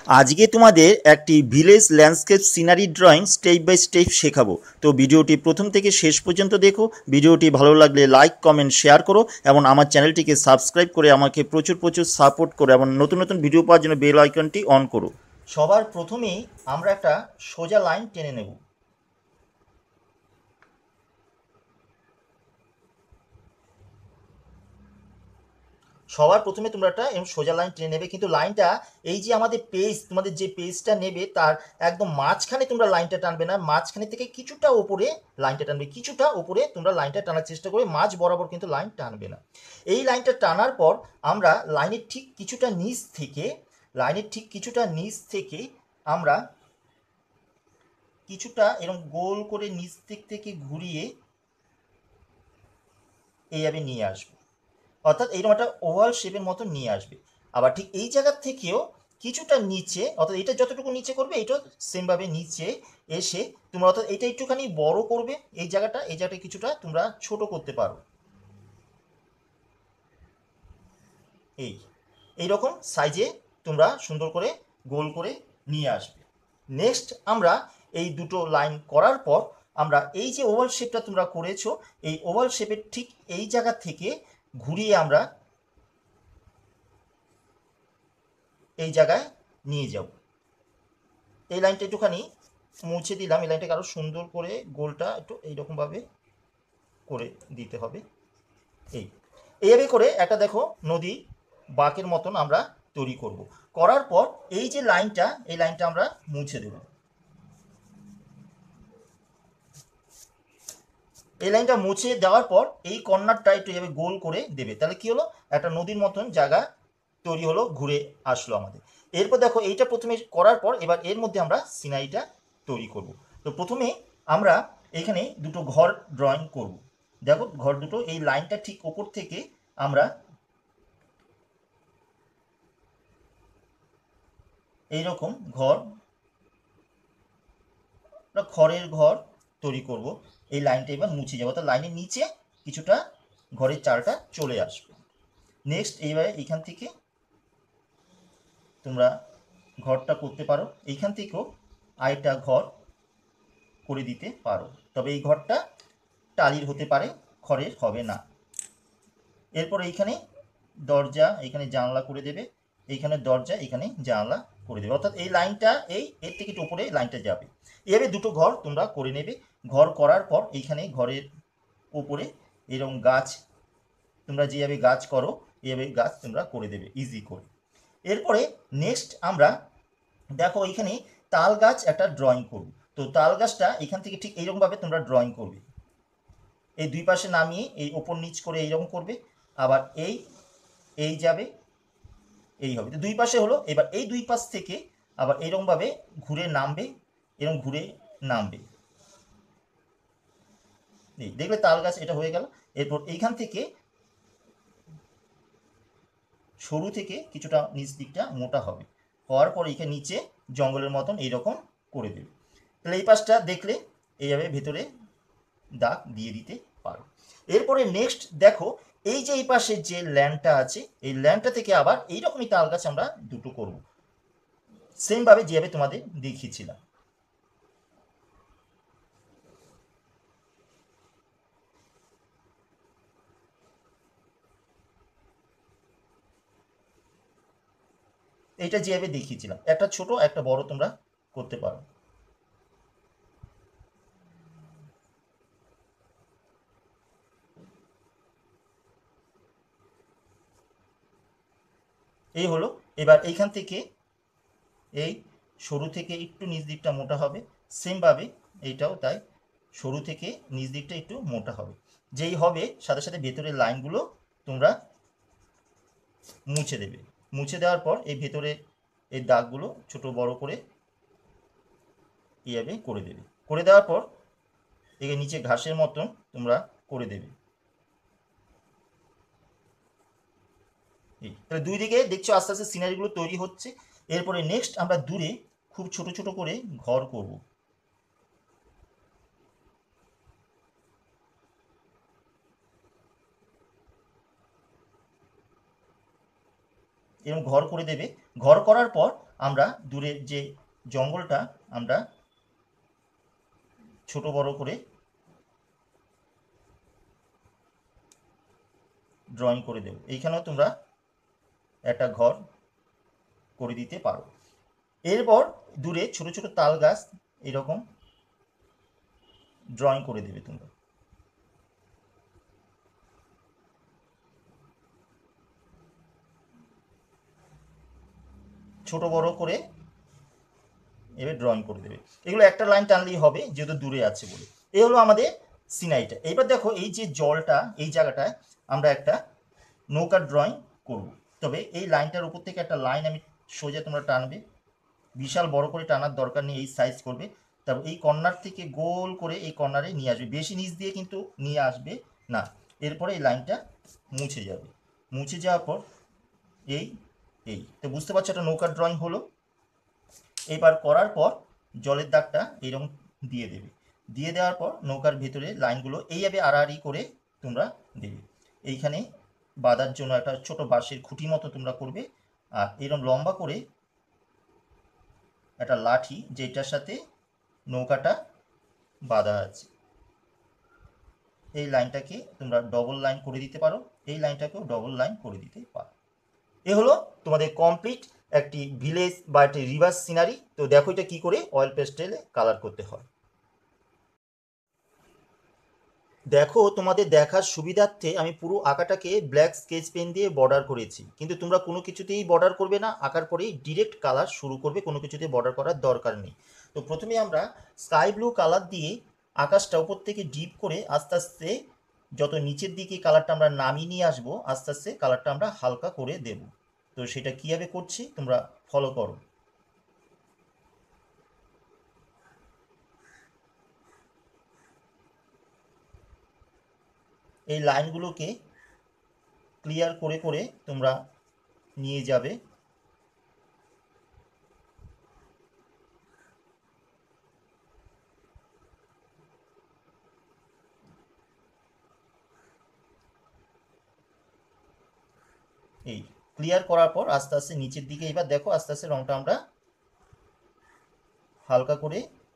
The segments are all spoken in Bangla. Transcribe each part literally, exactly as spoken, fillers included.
আজকে তোমাদের একটি village landscape scenery drawing step by step শেখাবো। তো ভিডিওটি প্রথম থেকে শেষ পর্যন্ত দেখো। ভিডিওটি ভালো লাগলে লাইক কমেন্ট শেয়ার করো এবং আমার চ্যানেলটিকে সাবস্ক্রাইব করে আমাকে প্রচুর প্রচুর সাপোর্ট করো এবং নতুন নতুন ভিডিও পাওয়ার জন্য বেল আইকনটি অন করো। সবার প্রথমেই আমরা একটা সোজা লাইন টেনে নেব। সবার প্রথমে তোমরা একটা এরকম সোজা লাইন টেনে নেবে, কিন্তু লাইনটা এই যে আমাদের পেজ, তোমাদের যে পেজটা নেবে তার একদম মাঝখানে তোমরা লাইনটা টানবে না, মাঝখানে থেকে কিছুটা ওপরে লাইনটা টানবে, কিছুটা ওপরে তোমরা লাইনটা টানার চেষ্টা করে মাঝ বরাবর কিন্তু লাইন টানবে না। এই লাইনটা টানার পর আমরা লাইনের ঠিক কিছুটা নিচ থেকে লাইনের ঠিক কিছুটা নিচ থেকে আমরা কিছুটা এরকম গোল করে নিচ দিক থেকে ঘুরিয়ে এইভাবে নিয়ে আসবো, অর্থাৎ এইরকম একটা ওভাল শেপের মতো নিয়ে আসবে। আবার ঠিক এই জায়গার থেকেও কিছুটা নিচে, অর্থাৎ এটা যতটুকু নিচে করবে এটা সেমভাবে নিচে এসে তোমরা অর্থাৎ এটা একটুখানি বড় করবে, এই জায়গাটা এই জায়গাটা কিছুটা তোমরা ছোট করতে পারো। এই এইরকম সাইজে তোমরা সুন্দর করে গোল করে নিয়ে আসবে। নেক্সট আমরা এই দুটো লাইন করার পর আমরা এই যে ওভাল শেপটা তোমরা করেছো, এই ওভাল শেপের ঠিক এই জায়গা থেকে ঘুরিয়ে আমরা এই জায়গায় নিয়ে যাব। এই লাইনটা একটুখানি মুছে দিলাম, এই লাইনটাকে আরও সুন্দর করে গোলটা একটু এইরকমভাবে করে দিতে হবে। এই এইভাবে করে একটা দেখো নদী বাঁকের মতন আমরা তৈরি করব। করার পর এই যে লাইনটা, এই লাইনটা আমরা মুছে দেব। এই লাইনটা মুছে দেওয়ার পর এই কর্নারটা একটু এভাবে গোল করে দেবে, তাহলে কি হলো, একটা নদীর মতন জায়গা তৈরি হলো, ঘুরে আসলো আমাদের। এরপর দেখো এইটা প্রথমে করার পর এবার এর মধ্যে আমরা সিনারিটা তৈরি করব। তো প্রথমে আমরা এখানে দুটো ঘর ড্রয়িং করব। দেখো ঘর দুটো এই লাইনটা ঠিক ওপর থেকে আমরা এইরকম ঘর, খড়ের ঘর তৈরি করব। এই লাইনটা এবার মুছে যাবো, তো লাইনের নিচে কিছুটা ঘরের চালটা চলে আসবে। নেক্সট এইবারে এইখান থেকে তোমরা ঘরটা করতে পারো, এইখান থেকেও আরেকটা ঘর করে দিতে পারো, তবে এই ঘরটা টালির হতে পারে, খড়ের হবে না। এরপর এইখানে দরজা, এখানে জানলা করে দেবে, এইখানে দরজা, এখানে জানলা করে দেবে, অর্থাৎ এই লাইনটা এই এর থেকে একটু উপরে লাইনটা যাবে। এভাবে দুটো ঘর তোমরা করে নেবে। ঘর করার পর এইখানে ঘরের উপরে এরকম গাছ, তোমরা যেভাবে গাছ করো এইভাবে গাছ তোমরা করে দেবে ইজি করে। এরপরে নেক্সট আমরা দেখো এইখানে তাল গাছ একটা ড্রয়িং করব। তো তাল গাছটা এখান থেকে ঠিক এইরকমভাবে তোমরা ড্রয়িং করবে, এই দুই পাশে নামিয়ে এই ওপর নিচ করে এইরকম করবে, আবার এই এই যাবে, এই হবে, তো দুই পাশে হলো। এবার এই দুই পাশ থেকে আবার এইরকমভাবে ঘুরে নামবে, এরকম ঘুরে নামবে, এই দেখলে তাল গাছ এটা হয়ে গেল। এরপর এইখান থেকে সরু থেকে কিছুটা নিচ দিকটা মোটা হবে, হওয়ার পর এইখানে নিচে জঙ্গলের মতন এইরকম করে দেবে। তাহলে এই পাশটা দেখলে এইভাবে ভেতরে দাগ দিয়ে দিতে পারো। এরপরে নেক্সট দেখো এই যে এই পাশে যে ল্যান্ডটা আছে, এই ল্যান্ডটা থেকে আবার এইরকমই তাল গাছ আমরা দুটো করব, সেমভাবে যেভাবে তোমাদের দেখিয়েছিলাম। এইটা যেভাবে দেখিয়েছিলাম, একটা ছোট একটা বড় তোমরা করতে পারো। এই হলো। এবার এইখান থেকে এই সরু থেকে একটু নিচ দিকটা মোটা হবে, সেমভাবে এইটাও তাই, সরু থেকে নিচ দিকটা একটু মোটা হবে। যেই হবে সাথে সাথে ভেতরের লাইনগুলো তোমরা মুছে দেবে। মুছে দেওয়ার পর এই ভেতরে এই দাগগুলো ছোট বড় করে এইভাবে করে দেবে। করে দেওয়ার পর একে নিচে ঘাসের মতন তোমরা করে দেবে। এই তাহলে দুই দিকে দেখছো আস্তে আস্তে সিনারিগুলো তৈরি হচ্ছে। এরপরে নেক্সট আমরা দূরে খুব ছোট ছোট করে ঘর করব। এরকম ঘর করে দেবে। ঘর করার পর আমরা দূরের যে জঙ্গলটা আমরা ছোট বড় করে ড্রয়িং করে দেব। এইখানেও তোমরা একটা ঘর করে দিতে পারো। এরপর দূরে ছোট ছোট তাল গাছ এরকম ড্রয়িং করে দেবে তোমরা। ছোট বড় করে এবার ড্রয়িং করে দেবে। এগুলো একটা লাইন টানলেই হবে যেহেতু দূরে আছে বলে। এই হলো আমাদের সিনারিটা। এইবার দেখো এই যে জলটা, এই জায়গাটায় আমরা একটা নৌকার ড্রয়িং করব। তবে এই লাইনটার উপর থেকে একটা লাইন আমি সোজা তোমরা টানবে, বিশাল বড় করে টানার দরকার নেই, এই সাইজ করবে। তারপর এই কর্নার থেকে গোল করে এই কর্নারে নিয়ে আসবে, বেশি নিচ দিয়ে কিন্তু নিয়ে আসবে না। এরপরে এই লাইনটা মুছে যাবে। মুছে যাওয়ার পর এই এই তো বুঝতে পারছো একটা নৌকার ড্রয়িং হলো। এবার করার পর জলের দাগটা এরকম দিয়ে দেবে। দিয়ে দেওয়ার পর নৌকার ভেতরে লাইনগুলো এইভাবে আড়াআড়ি করে তোমরা দেবে। এইখানে বাঁধার জন্য একটা ছোট বাঁশের খুঁটি মতো তোমরা করবে। আর এরকম লম্বা করে একটা লাঠি যেটার সাথে নৌকাটা বাঁধা আছে, এই লাইনটাকে তোমরা ডবল লাইন করে দিতে পারো, এই লাইনটাকেও ডবল লাইন করে দিতে পারো। এ হলো তোমাদের কমপ্লিট একটি ভিলেজ বা একটি রিভার সিনারি। তো দেখো এটা কী করে অয়েল পেস্টেলে কালার করতে হয়। দেখো তোমাদের দেখার সুবিধার্থে আমি পুরো আঁকাটাকে ব্ল্যাক স্কেচ পেন দিয়ে বর্ডার করেছি, কিন্তু তোমরা কোনো কিছুতেই বর্ডার করবে না, আঁকার পরেই ডিরেক্ট কালার শুরু করবে, কোনো কিছুতে বর্ডার করার দরকার নেই। তো প্রথমে আমরা স্কাই ব্লু কালার দিয়ে আকাশটা উপর থেকে ডিপ করে আস্তে আস্তে যত নিচের দিকে কালারটা আমরা নামিয়ে নিয়ে আসবো, আস্তে আস্তে কালারটা আমরা হালকা করে দেব। তো সেটা কীভাবে করছি তোমরা ফলো করো। এই লাইনগুলোকে ক্লিয়ার করে করে তোমরা নিয়ে যাবে। এই ক্লিয়ার করার পর আস্তে আস্তে নিচের দিকে এবার দেখো আস্তে আস্তে রংটা আমরা হালকা করে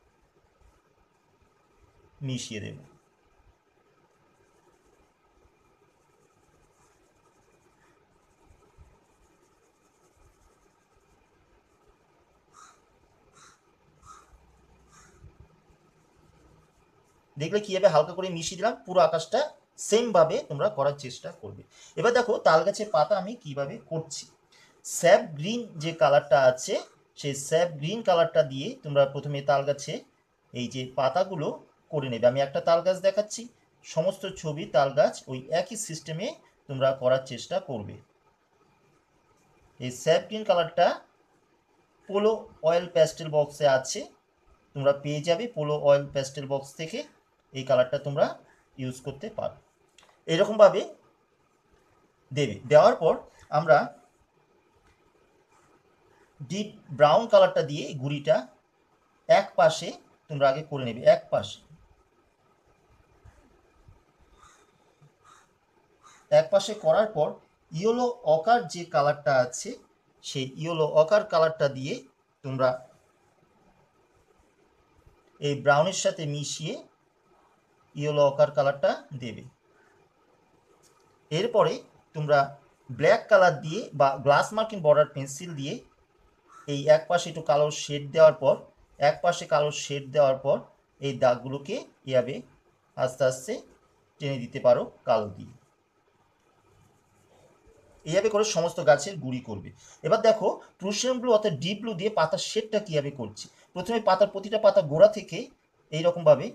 মিশিয়ে দেব। দেখলে কীভাবে হালকা করে মিশিয়ে দিলাম, পুরো আকাশটা সেমভাবে তোমরা করার চেষ্টা করবে। এবার দেখো তাল গাছের পাতা আমি কিভাবে করছি। স্যাপ গ্রিন যে কালারটা আছে সেই স্যাপ গ্রিন কালারটা দিয়ে তোমরা প্রথমে তাল গাছে এই যে পাতাগুলো করে নেবে। আমি একটা তাল গাছ দেখাচ্ছি, সমস্ত ছবি তাল গাছ ওই একই সিস্টেমে তোমরা করার চেষ্টা করবে। এই স্যাপ গ্রিন কালারটা পোলো অয়েল প্যাস্টেল বক্সে আছে, তোমরা পেয়ে যাবে পোলো অয়েল প্যাস্টেল বক্স থেকে। এই কালারটা তোমরা ইউজ করতে পারো। এরকমভাবে দেবে। দেওয়ার পর আমরা ডিপ ব্রাউন কালারটা দিয়ে গুড়িটা এক পাশে তোমরা আগে করে নেবে, এক পাশে এক পাশে করার পর ইয়েলো অকার যে কালারটা আছে সেই ইয়েলো অকার কালারটা দিয়ে তোমরা এই ব্রাউনের সাথে মিশিয়ে ইয়েলো অকার কালারটা দেবে। এরপরে তোমরা ব্ল্যাক কালার দিয়ে বা গ্লাস মার্কিং বর্ডার পেন্সিল দিয়ে এই এক পাশে একটু কালো শেড দেওয়ার পর এক পাশে কালো শেড দেওয়ার পর এই দাগগুলোকে এভাবে আস্তে আস্তে টেনে দিতে পারো কালো দিয়ে। এইভাবে করে সমস্ত গাছের গুঁড়ি করবে। এবার দেখো প্রুশিয়ান ব্লু অর্থাৎ ডিপ ব্লু দিয়ে পাতার শেডটা কীভাবে করছি। প্রথমে পাতার প্রতিটা পাতা গোড়া থেকে এইরকমভাবে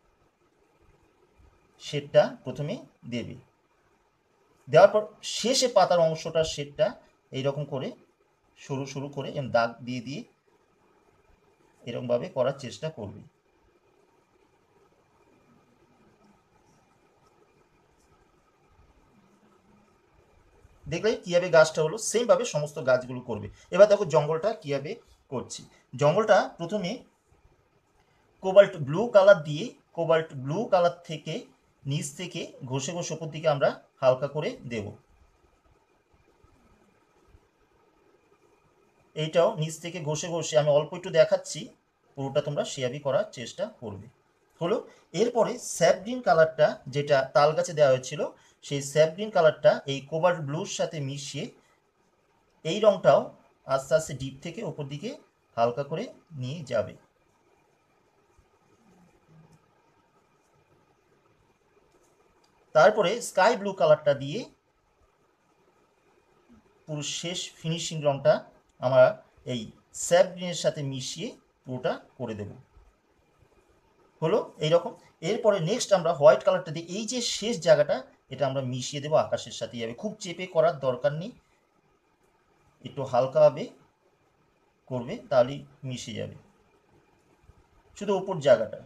শেডটা প্রথমে দেবে। দেওয়ার পর শেষে পাতার অংশটার শেডটা এইরকম করে সরু সরু করে এম দাগ দিয়ে দিয়ে এরকমভাবে করার চেষ্টা করবে। দেখলে কীভাবে গাছটা হলো, সেমভাবে সমস্ত গাছগুলো করবে। এবার দেখো জঙ্গলটা কীভাবে করছি। জঙ্গলটা প্রথমে কোবাল্ট ব্লু কালার দিয়ে কোবাল্ট ব্লু কালার থেকে নিচ থেকে ঘষে ঘষে ওপর দিকে আমরা হালকা করে দেব। এইটাও নিচ থেকে ঘষে ঘষে আমি অল্প একটু দেখাচ্ছি, পুরোটা তোমরা সেভাবেই করার চেষ্টা করবে। হলো, এরপরে স্যাপ গ্রিন কালারটা যেটা তাল গাছে দেওয়া হয়েছিল, সেই স্যাপ গ্রিন কালারটা এই কোবাল্ট ব্লুর সাথে মিশিয়ে এই রঙটাও আস্তে আস্তে ডিপ থেকে ওপর দিকে হালকা করে নিয়ে যাবে। তারপরে স্কাই ব্লু কালারটা দিয়ে পুরো শেষ ফিনিশিং রঙটা আমরা এই স্যাপ গ্রিনের সাথে মিশিয়ে পুরোটা করে দেব। হলো এইরকম। এরপরে নেক্সট আমরা হোয়াইট কালারটা দিয়ে এই যে শেষ জায়গাটা, এটা আমরা মিশিয়ে দেবো আকাশের সাথে। যাবে, খুব চেপে করার দরকার নেই, একটু হালকাভাবে করবে, তাহলেই মিশে যাবে। শুধু উপর জায়গাটা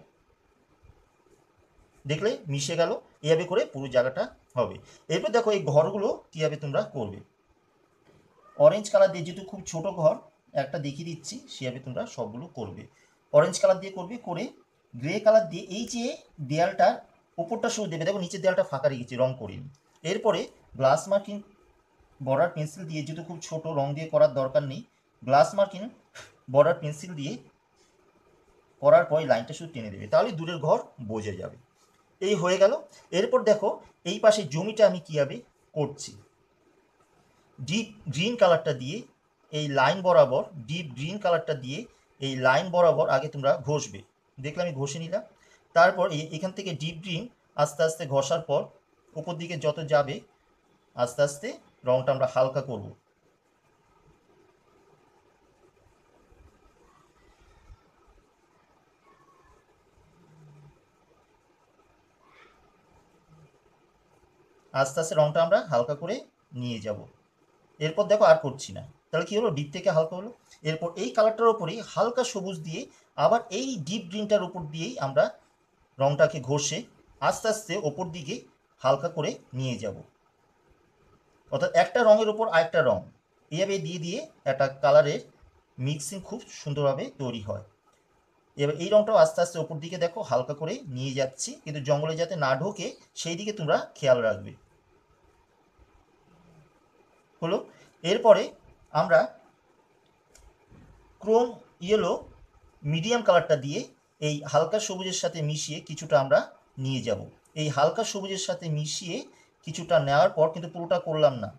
দেখলে মিশে গেল, এইভাবে করে পুরো জায়গাটা হবে। এরপর দেখো এই ঘরগুলো কীভাবে তোমরা করবে। অরেঞ্জ কালার দিয়ে, যেহেতু খুব ছোট ঘর, একটা দেখিয়ে দিচ্ছি, সেভাবে তোমরা সবগুলো করবে। অরেঞ্জ কালার দিয়ে করবে, করে গ্রে কালার দিয়ে এই যে দেয়ালটার উপরটা শুরু দেবে, দেখো নিচের দেয়ালটা ফাঁকা রেখেছি, রং করিনি। এরপরে গ্লাস মার্কিং বর্ডার পেন্সিল দিয়ে, যেহেতু খুব ছোট, রং দিয়ে করার দরকার নেই, গ্লাস মার্কিং বর্ডার পেন্সিল দিয়ে করার পর এই লাইনটা শুধু টেনে দেবে, তাহলে দূরের ঘর বোঝা যাবে। এই হয়ে গেল। এরপর দেখো এই পাশে জমিটা আমি কীভাবে করছি। ডিপ গ্রিন কালারটা দিয়ে এই লাইন বরাবর, ডিপ গ্রিন কালারটা দিয়ে এই লাইন বরাবর আগে তোমরা ঘষবে, দেখলে আমি ঘষে নিলাম। তারপর এই এখান থেকে ডিপ গ্রিন আস্তে আস্তে ঘষার পর উপর দিকে যত যাবে আস্তে আস্তে রঙটা আমরা হালকা করব। আস্তে আস্তে রঙটা আমরা হালকা করে নিয়ে যাব। এরপর দেখো আর করছি না, তাহলে কি হলো, ডিপ থেকে হালকা হলো। এরপর এই কালারটার উপরেই হালকা সবুজ দিয়ে আবার এই ডিপ গ্রিনটার উপর দিয়েই আমরা রঙটাকে ঘষে আস্তে আস্তে ওপর দিকে হালকা করে নিয়ে যাব। অর্থাৎ একটা রঙের উপর আরেকটা রঙ এভাবে দিয়ে দিয়ে একটা কালারের মিক্সিং খুব সুন্দরভাবে তৈরি হয়। এবার এই রঙটাও আস্তে আস্তে ওপর দিকে দেখো হালকা করে নিয়ে যাচ্ছি, কিন্তু জঙ্গলে যাতে না ঢোকে সেই দিকে তোমরা খেয়াল রাখবে। হলো, এরপরে আমরা ক্রোম ইয়েলো মিডিয়াম কালারটা দিয়ে এই হালকা সবুজের সাথে মিশিয়ে কিছুটা আমরা নিয়ে যাব। এই হালকা সবুজের সাথে মিশিয়ে কিছুটা নেওয়ার পর, কিন্তু পুরোটা করলাম না,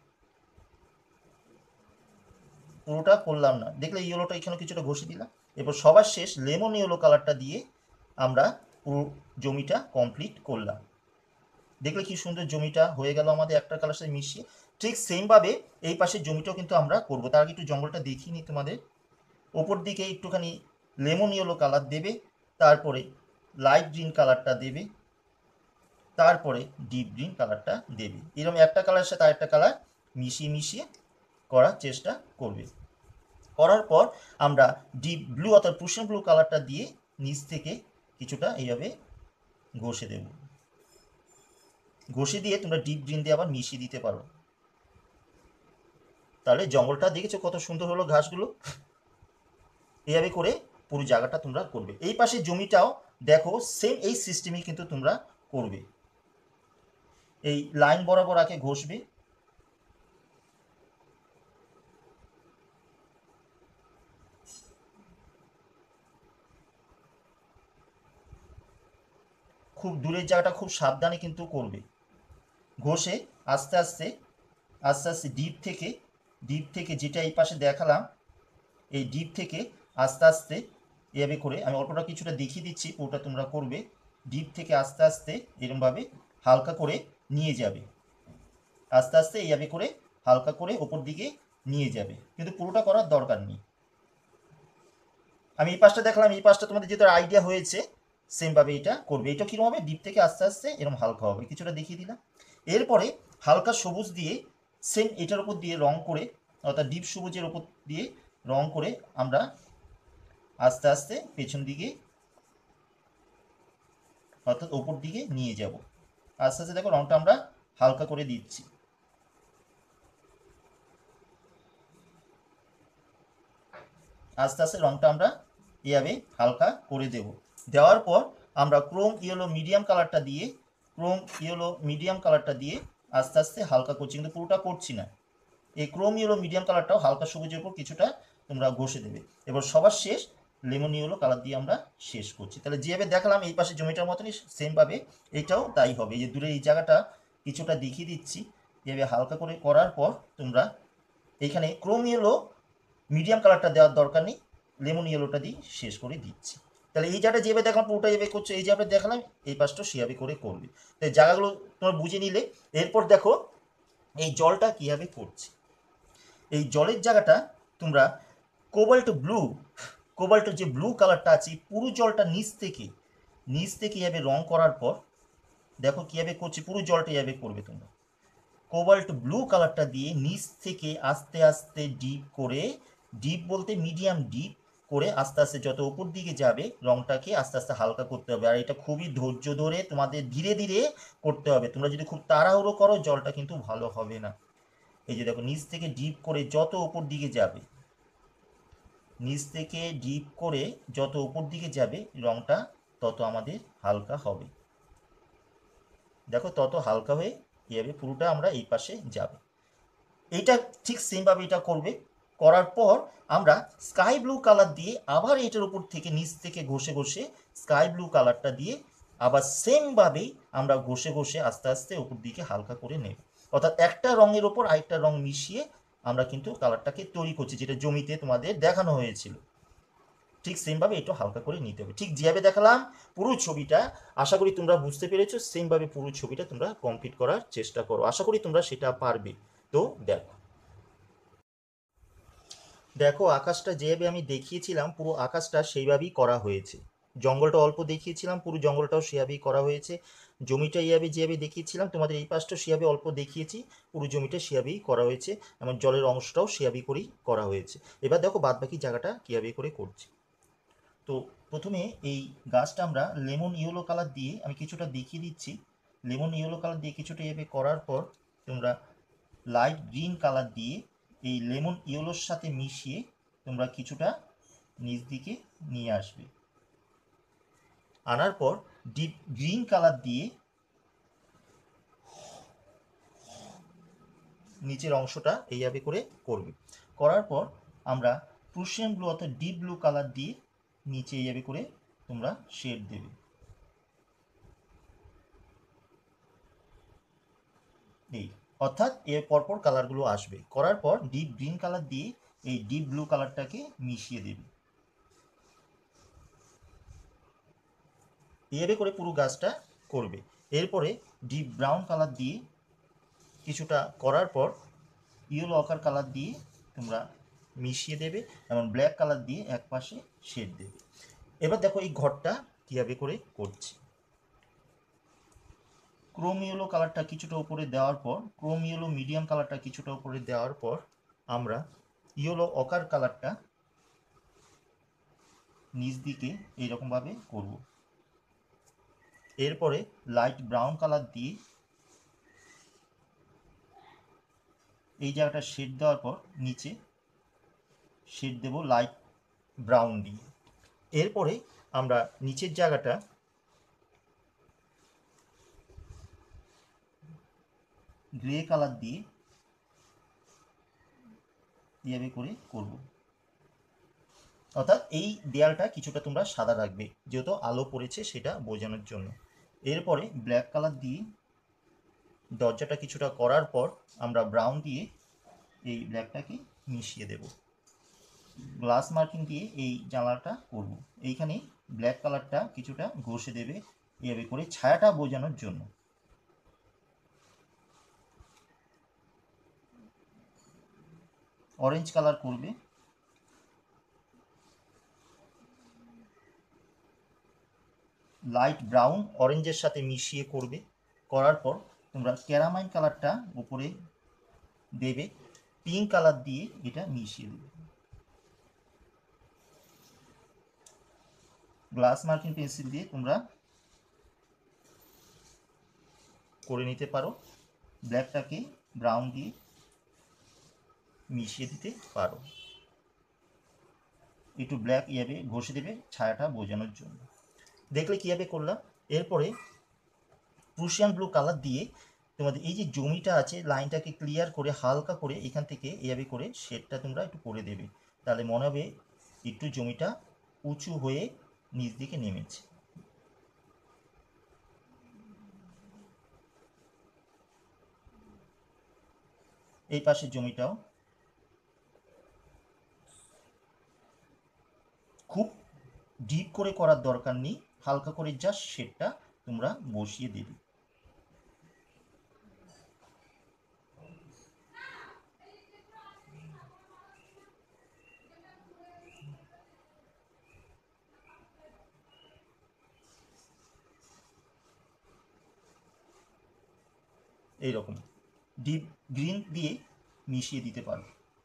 পুরোটা করলাম না দেখলে ইয়েলোটা এখানে কিছুটা ঘষে দিলাম। এরপর সবার শেষ লেমন ইয়েলো কালারটা দিয়ে আমরা পুরো জমিটা কমপ্লিট করলাম। দেখলে কি সুন্দর জমিটা হয়ে গেল আমাদের একটা কালার সাথে মিশিয়ে। ঠিক সেমভাবে এই পাশের জমিটাও কিন্তু আমরা করবো। তার আগে একটু জঙ্গলটা দেখিয়ে নিই তোমাদের। ওপর দিকে একটুখানি লেমন ইয়েলো কালার দেবে, তারপরে লাইট গ্রিন কালারটা দেবে, তারপরে ডিপ গ্রিন কালারটা দেবে। এরকম একটা কালারের সাথে আরেকটা কালার মিশিয়ে মিশিয়ে করার চেষ্টা করবে। করার পর আমরা ডিপ ব্লু অর্থাৎ প্রুশিয়ান ব্লু কালারটা দিয়ে নিচ থেকে কিছুটা এইভাবে ঘষে দেব। ঘষে দিয়ে তোমরা ডিপ গ্রিন দিয়ে আবার মিশিয়ে দিতে পারো। তাহলে জঙ্গলটা দেখেছো কত সুন্দর হলো, ঘাসগুলো। এইভাবে করে পুরো জায়গাটা তোমরা করবে। এই পাশে জমিটাও দেখো সেম এই সিস্টেমে কিন্তু তোমরা করবে। এই লাইন বরাবর আগে ঘষবে, খুব দূরের জায়গাটা খুব সাবধানে কিন্তু করবে। ঘষে আস্তে আস্তে আস্তে আস্তে ডিপ থেকে ডিপ থেকে যেটা এই পাশে দেখালাম, এই ডিপ থেকে আস্তে আস্তে এভাবে করে আমি অল্পটা কিছুটা দেখিয়ে দিচ্ছি, পুরোটা তোমরা করবে। ডিপ থেকে আস্তে আস্তে এরকমভাবে হালকা করে নিয়ে যাবে, আস্তে আস্তে এইভাবে করে হালকা করে ওপর দিকে নিয়ে যাবে, কিন্তু পুরোটা করার দরকার নেই। আমি এই পাশটা দেখলাম, এই পাশটা তোমাদের যেহেতু আইডিয়া হয়েছে সেমভাবে এটা করবে। এটা কীরকম হবে, ডিপ থেকে আস্তে আস্তে এরকম হালকা হবে, কিছুটা দেখিয়ে দিলাম। এরপরে হালকা সবুজ দিয়ে সেম এটার উপর দিয়ে রং করে, অর্থাৎ ডিপ সবুজের উপর দিয়ে রং করে আমরা আস্তে আস্তে পেছন দিকে অর্থাৎ ওপর দিকে নিয়ে যাব। আস্তে আস্তে দেখো রংটা আমরা হালকা করে দিচ্ছি। আস্তে আস্তে রংটা আমরা এভাবে হালকা করে দেব। দেওয়ার পর আমরা ক্রোম ইয়েলো মিডিয়াম কালারটা দিয়ে ক্রোম ইয়েলো মিডিয়াম কালারটা দিয়ে আস্তে আস্তে হালকা করছি, কিন্তু পুরোটা করছি না। এই ক্রোম ইয়েলো মিডিয়াম কালারটাও হালকা সবুজের উপর কিছুটা তোমরা ঘষে দেবে। এবার সবার শেষ লেমন ইয়েলো কালার দিয়ে আমরা শেষ করছি। তাহলে যেভাবে দেখালাম এই পাশে জমিটার মতনই সেমভাবে এটাও তাই হবে। এই যে দূরে এই জায়গাটা কিছুটা দেখিয়ে দিচ্ছি, এভাবে হালকা করে করার পর তোমরা এইখানে ক্রোম ইয়েলো মিডিয়াম কালারটা দেওয়ার দরকার নেই, লেমন ইয়েলোটা দিয়ে শেষ করে দিচ্ছি। তাহলে এই জায়গাটা যেভাবে দেখলাম পুরোটা এভাবে করছো, এই জায়গাটা দেখালাম এই পাশটা সেভাবে করে করবে। তো এই জায়গাগুলো তোমরা বুঝে নিলে। এরপর দেখো এই জলটা কীভাবে করছে। এই জলের জায়গাটা তোমরা কোবাল্ট ব্লু, কোবাল্ট যে ব্লু কালারটা আছে পুরো জলটা নিচ থেকে নিচ থেকে এভাবে রং করার পর দেখো কীভাবে করছে, পুরো জলটা এভাবে করবে তোমরা। কোবাল্ট ব্লু কালারটা দিয়ে নিচ থেকে আস্তে আস্তে ডিপ করে, ডিপ বলতে মিডিয়াম ডিপ করে আস্তে আস্তে যত উপর দিকে যাবে রংটাকে আস্তে আস্তে হালকা করতে হবে। আর এটা খুবই ধৈর্য ধরে তোমাদের ধীরে ধীরে করতে হবে। তোমরা যদি খুব তাড়াহুড়ো করো জলটা কিন্তু ভালো হবে না। এই যে দেখো নিচ থেকে ডিপ করে যত উপর দিকে যাবে, নিচ থেকে ডিপ করে যত উপর দিকে যাবে রংটা তত আমাদের হালকা হবে। দেখো তত হালকা হয়ে এভাবে পুরোটা আমরা এই পাশে যাবে। এইটা ঠিক সেমভাবে এটা করবে। করার পর আমরা স্কাই ব্লু কালার দিয়ে আবার এটার উপর থেকে নিচ থেকে ঘষে ঘষে স্কাই ব্লু কালারটা দিয়ে আবার সেমভাবেই আমরা ঘষে ঘষে আস্তে আস্তে উপর দিকে হালকা করে নেব। অর্থাৎ একটা রঙের ওপর আরেকটা রং মিশিয়ে আমরা কিন্তু কালারটাকে তৈরি করছি, যেটা জমিতে তোমাদের দেখানো হয়েছিল। ঠিক সেমভাবে একটু হালকা করে নিতে হবে। ঠিক যেভাবে দেখালাম পুরো ছবিটা, আশা করি তোমরা বুঝতে পেরেছো। সেমভাবে পুরো ছবিটা তোমরা কমপ্লিট করার চেষ্টা করো, আশা করি তোমরা সেটা পারবে। তো দেখো দেখো আকাশটা যেভাবে আমি দেখিয়েছিলাম পুরো আকাশটা সেইভাবেই করা হয়েছে। জঙ্গলটা অল্প দেখিয়েছিলাম, পুরো জঙ্গলটাও সেভাবেই করা হয়েছে। জমিটা এইভাবে যেভাবে দেখিয়েছিলাম তোমাদের এই পাশটা সেভাবে অল্প দেখিয়েছি, পুরো জমিটা সেভাবেই করা হয়েছে। এমন জলের অংশটাও সেভাবেই করেই করা হয়েছে। এবার দেখো বাদবাকি জায়গাটা কীভাবে করে করছি। তো প্রথমে এই গাছটা আমরা লেমন ইয়েলো কালার দিয়ে আমি কিছুটা দেখিয়ে দিচ্ছি। লেমন ইয়েলো কালার দিয়ে কিছুটা এভাবে করার পর তোমরা লাইট গ্রিন কালার দিয়ে এই লেমন ইয়েলোর সাথে মিশিয়ে তোমরা কিছুটা নিচ দিকে নিয়ে আসবে। আনার পর ডিপ গ্রিন কালার দিয়ে নিচের অংশটা এইভাবে করে করবে। করার পর আমরা প্রুশিয়ান ব্লু অর্থাৎ ডিপ ব্লু কালার দিয়ে নিচে এইভাবে করে তোমরা শেড দেবে। এই অর্থাৎ এর পরপর কালারগুলো আসবে। করার পর ডিপ গ্রিন কালার দিয়ে এই ডিপ ব্লু কালারটাকে মিশিয়ে দেবে। এইভাবে করে পুরো গাছটা করবে। এরপরে ডিপ ব্রাউন কালার দিয়ে কিছুটা করার পর ইয়েলো অকার কালার দিয়ে তোমরা মিশিয়ে দেবে এবং ব্ল্যাক কালার দিয়ে এক পাশে শেড দেবে। এবার দেখো এই ঘরটা কীভাবে করে করছি। ক্রোম ইয়েলো কালারটা কিছুটা উপরে দেওয়ার পর, ক্রোম ইয়েলো মিডিয়াম কালারটা কিছুটা উপরে দেওয়ার পর আমরা ইয়েলো অকার কালারটা নিচ দিকে এইরকমভাবে করব। এরপরে লাইট ব্রাউন কালার দিয়ে এই জায়গাটা শেড দেওয়ার পর নিচে শেড দেব লাইট ব্রাউন দিয়ে। এরপরে আমরা নিচের জায়গাটা গ্রে কালার দিয়ে এভাবে করে করব। অর্থাৎ এই দেয়ালটা কিছুটা তোমরা সাদা রাখবে যেহেতু আলো পড়েছে সেটা বোঝানোর জন্য। এরপরে ব্ল্যাক কালার দিয়ে দরজাটা কিছুটা করার পর আমরা ব্রাউন দিয়ে এই ব্ল্যাকটাকে মিশিয়ে দেব। গ্লাস মার্কিং দিয়ে এই জানলাটা করব। এইখানে ব্ল্যাক কালারটা কিছুটা ঘষে দেবে এভাবে করে ছায়াটা বোঝানোর জন্য। অরেঞ্জ কালার করবে, লাইট ব্রাউন অরেঞ্জের সাথে মিশিয়ে করবে। করার পর তোমরা ক্যারামাইন কালারটা উপরে দেবে, পিঙ্ক কালার দিয়ে এটা মিশিয়ে দেবে। গ্লাস মার্কিং পেন্সিল দিয়ে তোমরা করে নিতে পারো, ব্ল্যাকটাকে ব্রাউন দিয়ে মিশিয়ে দিতে পারো। একটু ব্ল্যাক ইয়াবে ঘষে দেবে ছায়াটা বোঝানোর জন্য। দেখলে কীভাবে করলাম। এরপরে প্রুশিয়ান ব্লু কালার দিয়ে তোমাদের এই যে জমিটা আছে লাইনটাকে ক্লিয়ার করে হালকা করে এখান থেকে এইভাবে করে শেডটা তোমরা একটু করে দেবে। তাহলে মনে হবে একটু জমিটা উঁচু হয়ে নিচ দিকে নেমেছে। এই পাশের জমিটাও খুব ডিপ করে করার দরকার নেই, হালকা করে জাস্ট শেডটা তোমরা বসিয়ে দেবে। এইরকম ডিপ গ্রিন দিয়ে মিশিয়ে দিতে পারো।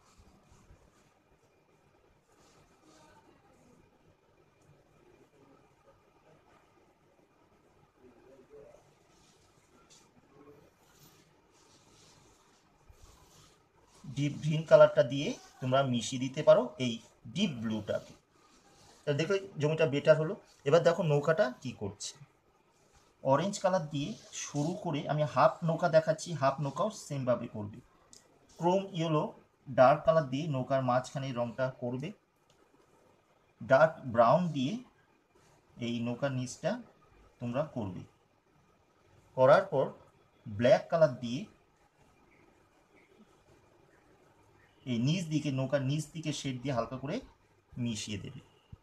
ডিপ গ্রিন কালারটা দিয়ে তোমরা মিশিয়ে দিতে পারো এই ডিপ ব্লুটাকে। তাহলে দেখলে জমিটা বেটার হলো। এবার দেখো নৌকাটা কি করছে। অরেঞ্জ কালার দিয়ে শুরু করে আমি হাফ নৌকা দেখাচ্ছি, হাফ নৌকাও সেমভাবে করবে। ক্রোম ইয়েলো ডার্ক কালার দিয়ে নৌকার মাঝখানে রংটা করবে। ডার্ক ব্রাউন দিয়ে এই নৌকার নিচটা তোমরা করবে। করার পর ব্ল্যাক কালার দিয়ে এই নিচ দিকে নৌকার নিচ দিকে শেড দিয়ে হালকা করে মিশিয়ে দেবে।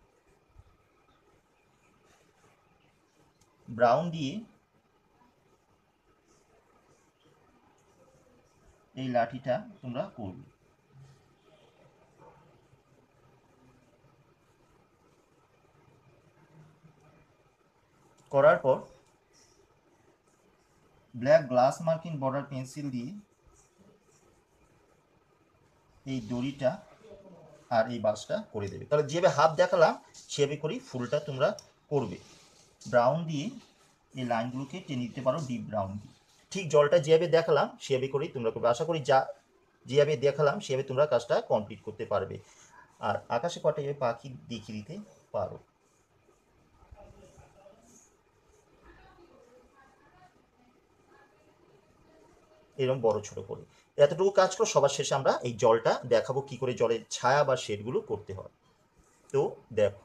ব্রাউন দিয়ে এই লাঠিটা তোমরা করবে। করার পর black glass marking border pencil দিয়ে এই দড়িটা আর এই বাসটা করে দেবে। তাহলে যেভাবে হাত দেখালাম সেভাবে করেই ফুলটা তোমরা করবে। ব্রাউন দিয়ে এই লাইনগুলোকে টেনে দিতে পারো ডিপ ব্রাউন দিয়ে। ঠিক জলটা যেভাবে দেখালাম সেভাবে করেই তোমরা করবে। আশা করি যা যেভাবে দেখালাম সেভাবে তোমরা কাজটা কমপ্লিট করতে পারবে। আর আকাশে কটা এভাবে পাখি দেখিয়ে দিতে পারো। এরকম বড় ছোট করে এতটুকু কাজ করো। সবার শেষে আমরা এই জলটা দেখাবো কি করে জলের ছায়া বা শেডগুলো করতে হয়। তো দেখো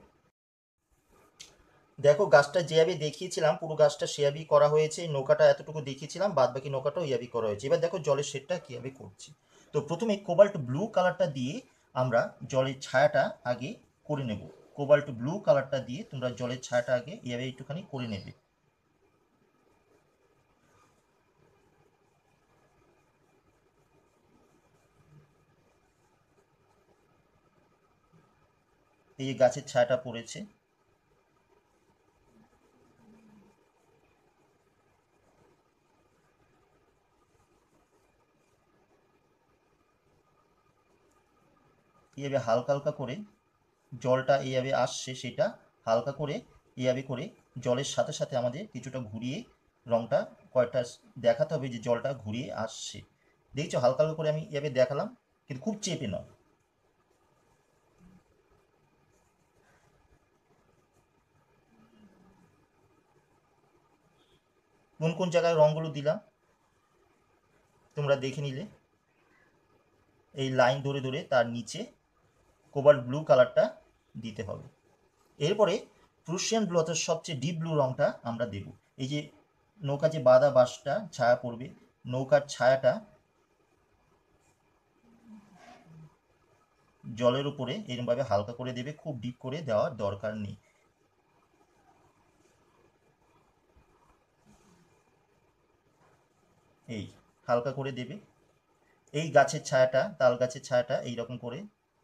দেখো গাছটা যেভাবে দেখিয়েছিলাম পুরো গাছটা সেভাবেই করা হয়েছে। নৌকাটা এতটুকু দেখিয়েছিলাম, বাদ বাকি নৌকাটাও এইভাবেই করা হয়েছে। এবার দেখো জলের শেডটা কীভাবে করছি। তো প্রথমে কোবাল্ট ব্লু কালারটা দিয়ে আমরা জলের ছায়াটা আগে করে নেব। কোবাল্ট ব্লু কালারটা দিয়ে তোমরা জলের ছায়াটা আগে এইভাবে একটুখানি করে নেবে। এই যে গাছের ছায়াটা পড়েছে, এইভাবে হালকা হালকা করে জলটা এইভাবে আসছে, সেটা হালকা করে এইভাবে করে জলের সাথে সাথে আমাদের কিছুটা ঘুরিয়ে রংটা কয়টা দেখাতে হবে যে জলটা ঘুরিয়ে আসছে। দেখছো হালকা হালকা করে আমি এভাবে দেখালাম, কিন্তু খুব চেপে নয়। কোন কোন জায়গায় রঙগুলো দিলাম তোমরা দেখে নিলে। এই লাইন ধরে ধরে তার নিচে কোবাল্ট ব্লু কালারটা দিতে হবে। এরপরে প্রুশিয়ান ব্লু অর্থাৎ সবচেয়ে ডিপ ব্লু রঙটা আমরা দেব। এই যে নৌকা যে বাদা বাঁশটা ছায়া পড়বে, নৌকার ছায়াটা জলের উপরে এরকমভাবে হালকা করে দেবে, খুব ডিপ করে দেওয়ার দরকার নেই। এই হালকা করে দেবে। এই গাছের ছায়াটা, তাল গাছের ছায়াটা এইরকম করে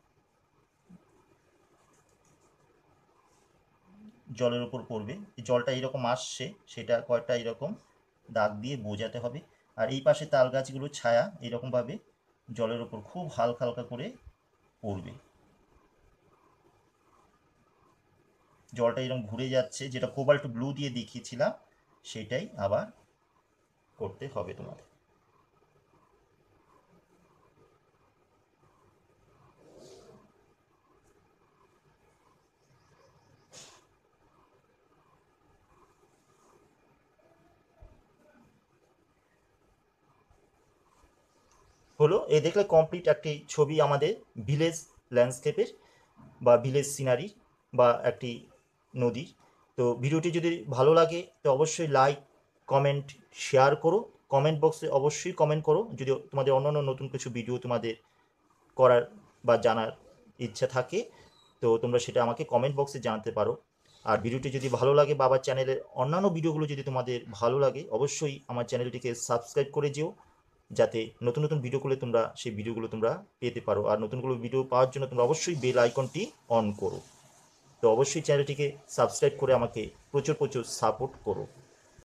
জলের উপর পড়বে। জলটা এরকম আসছে সেটা কয়েকটা এরকম দাগ দিয়ে বোঝাতে হবে। আর এই পাশে তাল গাছগুলোর ছায়া এরকমভাবে জলের উপর খুব হালকা হালকা করে পড়বে। জলটা এরকম ঘুরে যাচ্ছে, যেটা কোবাল্ট ব্লু দিয়ে দেখিয়েছিলাম সেটাই আবার করতে হবে তোমাদের। হলো এই দেখলে কমপ্লিট একটি ছবি আমাদের ভিলেজ ল্যান্ডস্কেপের বা ভিলেজ সিনারি বা একটি নদীর। তো ভিডিওটি যদি ভালো লাগে তো অবশ্যই লাইক, কমেন্ট, শেয়ার করো। কমেন্ট বক্সে অবশ্যই কমেন্ট করো যদি তোমাদের অন্যান্য নতুন কিছু ভিডিও তোমাদের করার বা জানার ইচ্ছা থাকে, তো তোমরা সেটা আমাকে কমেন্ট বক্সে জানাতে পারো। আর ভিডিওটি যদি ভালো লাগে বা আমার চ্যানেলের অন্যান্য ভিডিওগুলো যদি তোমাদের ভালো লাগে অবশ্যই আমার চ্যানেলটিকে সাবস্ক্রাইব করে যেও, যাতে নতুন নতুন ভিডিওগুলো তোমরা সেই ভিডিওগুলো তোমরা পেতে পারো। আর নতুনগুলো ভিডিও পাওয়ার জন্য তোমরা অবশ্যই বেল আইকনটি অন করো। তো অবশ্যই চ্যানেলটিকে সাবস্ক্রাইব করে আমাকে প্রচুর প্রচুর সাপোর্ট করো।